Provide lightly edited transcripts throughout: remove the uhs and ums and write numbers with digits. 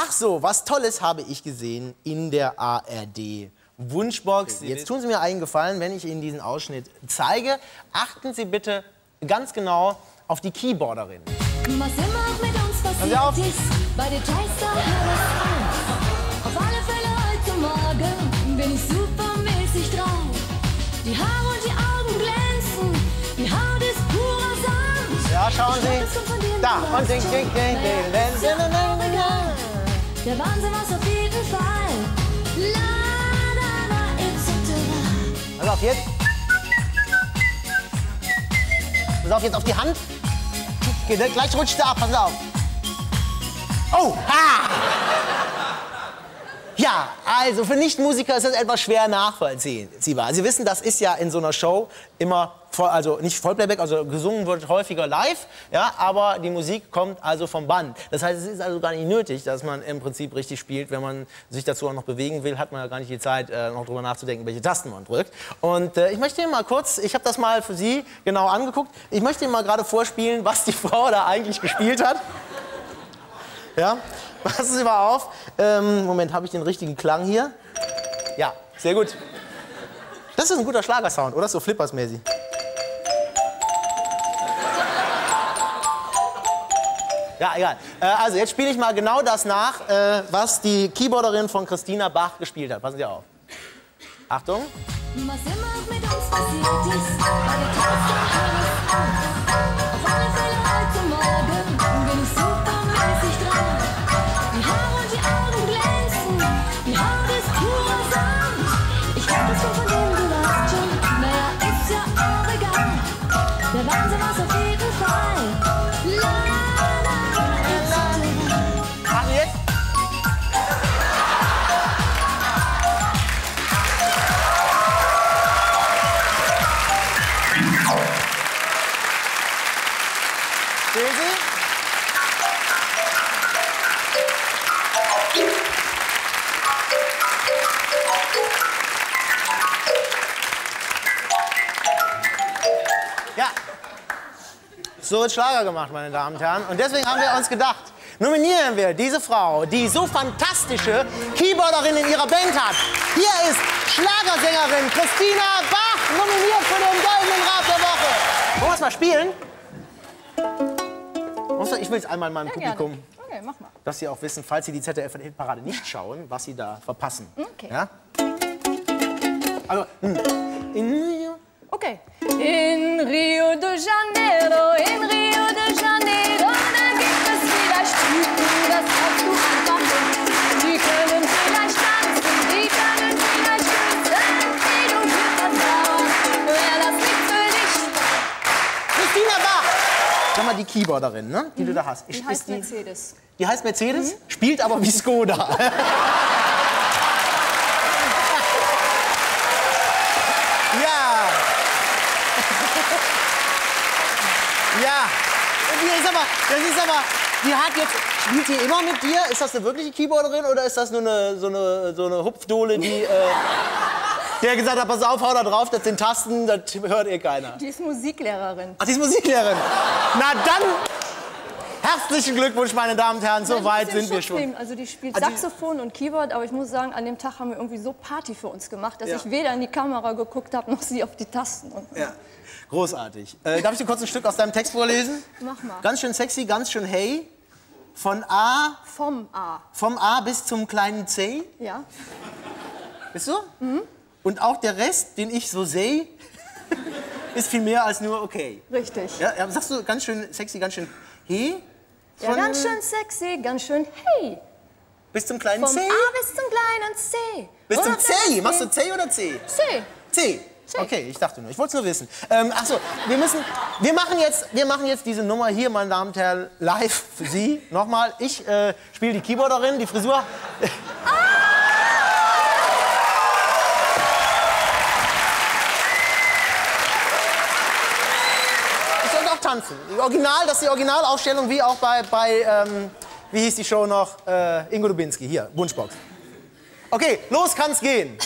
Ach so, was Tolles habe ich gesehen in der ARD Wunschbox. Jetzt tun Sie mir einen Gefallen, wenn ich Ihnen diesen Ausschnitt zeige. Achten Sie bitte ganz genau auf die Keyboarderin. Was immer auch mit uns passiert ist, bei Details da hört es auf. Auf alle Fälle heute Morgen bin ich supermäßig drauf. Die Haare und die Augen glänzen, die Haut ist purer Sand. Ja, schauen Sie. Da, und der Wahnsinn war's auf jeden Fall. La, la, la, etc. Pass auf jetzt. Pass auf jetzt auf die Hand. Gleich rutscht sie ab, pass auf. Oh, ha! Ja, also für Nichtmusiker ist das etwas schwer nachvollziehbar. Sie wissen, das ist ja in so einer Show immer, also nicht Vollplayback, also gesungen wird häufiger live, ja, aber die Musik kommt also vom Band. Das heißt, es ist also gar nicht nötig, dass man im Prinzip richtig spielt. Wenn man sich dazu auch noch bewegen will, hat man ja gar nicht die Zeit, noch drüber nachzudenken, welche Tasten man drückt. Und ich möchte Ihnen mal kurz, ich habe das mal für Sie genau angeguckt, ich möchte Ihnen mal gerade vorspielen, was die Frau da eigentlich gespielt hat. Ja, passen Sie mal auf. Moment, habe ich den richtigen Klang hier? Ja, sehr gut. Das ist ein guter Schlagersound, oder? So Flippers-mäßig. Ja, egal. Also jetzt spiele ich mal genau das nach, was die Keyboarderin von Christina Bach gespielt hat. Passen Sie auf. Achtung. Was immer auch mit uns passiert ist, bei Details da hört es auf. Auf alle Fälle heute Morgen bin ich supermäßig drauf. Die Haare und die Augen glänzen, die Haut ist purer Sand. Ich glaub, das kommt von dem, du weißt schon, naja, ist ja auch egal. Der Wahnsinn war's auf jeden Fall. La, la, la, etc. Machen wir jetzt? Sehen Sie? Ja, so wird Schlager gemacht, meine Damen und Herren. Und deswegen haben wir uns gedacht, nominieren wir diese Frau, die so fantastische Keyboarderin in ihrer Band hat. Hier ist Schlagersängerin Christina Bach, nominiert für den Goldenen Rat der Woche. Wollen wir es mal spielen? Ich will es einmal meinem Publikum, Okay, mach mal. dass Sie auch wissen, falls Sie die ZDF-Hitparade nicht schauen, was Sie da verpassen. Okay. Ja? Also, Okay. In Rio de Janeiro, da gibt es wieder Stücken, das hast du einfach nicht. Die können vielleicht tanzen, die können vielleicht küssen, wie du Glück hast, wäre das nicht für dich. Christina Bach! Sag mal, die Keyboarderin, ne, die du da hast. Die heißt Mercedes. Die heißt Mercedes, spielt aber wie Skoda. Ja. Ja. Das ist aber, die hat jetzt, spielt die immer mit dir? Ist das eine wirkliche Keyboarderin oder ist das nur so eine Hupfdohle, die, der gesagt hat, pass auf, hau da drauf, das sind Tasten, das hört eh keiner. Die ist Musiklehrerin. Ach, die ist Musiklehrerin. Na dann, herzlichen Glückwunsch, meine Damen und Herren, so weit sind wir schon. Also die spielt Saxophon und Keyboard, aber ich muss sagen, an dem Tag haben wir irgendwie so Party für uns gemacht, dass ich weder in die Kamera geguckt habe, noch sie auf die Tasten. Ja, großartig. Darf ich dir kurz ein Stück aus deinem Text vorlesen? Mach mal. Ganz schön sexy, ganz schön hey. Von A. Vom A. Vom A bis zum kleinen C. Ja. Bist du? Mhm. Und auch der Rest, den ich so sehe, ist viel mehr als nur okay. Richtig. Ja, sagst du ganz schön sexy, ganz schön hey? Ja, ganz schön sexy, ganz schön hey. Bis zum kleinen Vom C? A bis zum kleinen C. Bis zum Oder C? Machst du C oder C? C. C. Okay, ich dachte nur, ich wollte es nur wissen. Achso, wir machen jetzt diese Nummer hier, meine Damen und Herren, live für Sie. Nochmal, ich spiele die Keyboarderin, die Frisur. Ich soll auch tanzen. Das ist die Originalaufstellung, wie auch bei wie hieß die Show noch? Ingo Dubinski, hier, Wunschbox. Okay, los kann's gehen.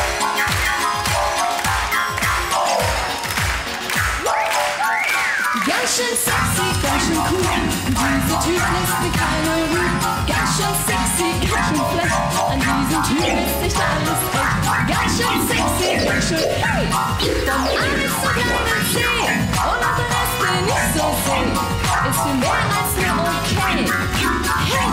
Ja, Ganz schön sexy, ganz schön cool. Dieser Typ lässt mir keine Ruhe. Ganz schön sexy, ganz schön frech. An diesem Typ ist nicht alles echt. Ganz schön sexy, ganz schön hey. Von A bis zur kleinen C. Und auch der Rest, den ich so seh, ist für mehr als nur okay. Hey.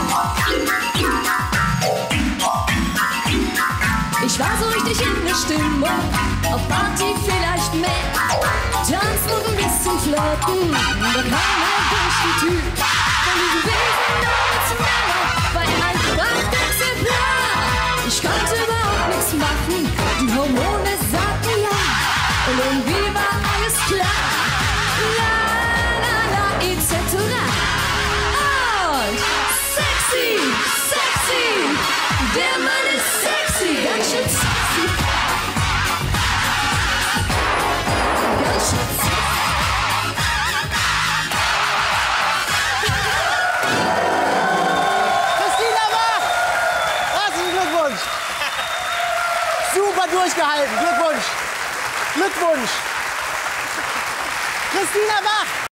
Ich war so richtig in der Stimmung, auf Party vielleicht mehr. Tanzen und ein bisschen flirten, da kam halt durch die Tür. Von diesem Wesen zum Männer war ein Prachtexemplar. Ich konnte überhaupt nichts machen, die Hormone sagten ja. Und irgendwie war alles klar. La la la etc. Und sexy, sexy, der Mann ist sexy, ganz schön sexy. Ganz schön sexy. Christina Bach! Herzlichen Glückwunsch! Super durchgehalten. Glückwunsch! Glückwunsch! Christina Bach!